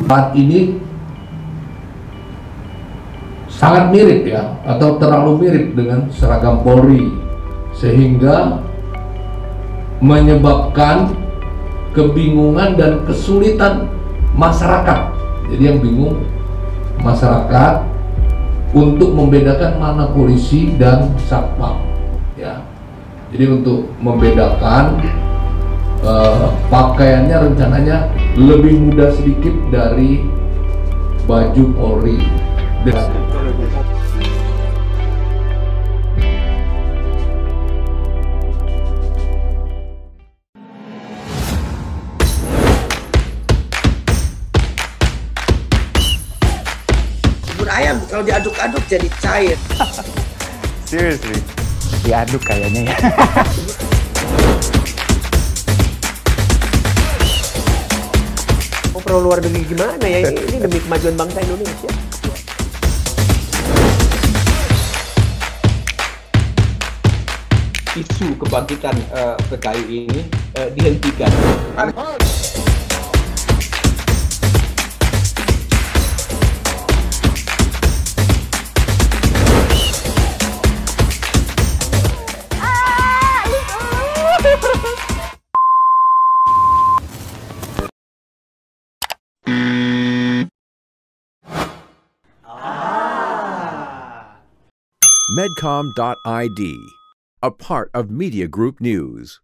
Saat ini sangat mirip ya, atau terlalu mirip dengan seragam Polri, sehingga menyebabkan kebingungan dan kesulitan masyarakat. Jadi yang bingung masyarakat untuk membedakan mana polisi dan satpam ya. Jadi untuk membedakan pakaiannya rencananya lebih mudah sedikit dari baju Polri. Bubur ayam kalau diaduk-aduk jadi cair. Seriously? Diaduk kayaknya ya. Oh, perlu luar negeri gimana ya? Ini demi kemajuan bangsa Indonesia. Isu kebangkitan PKI ini dihentikan. Medcom.id, a part of Media Group News.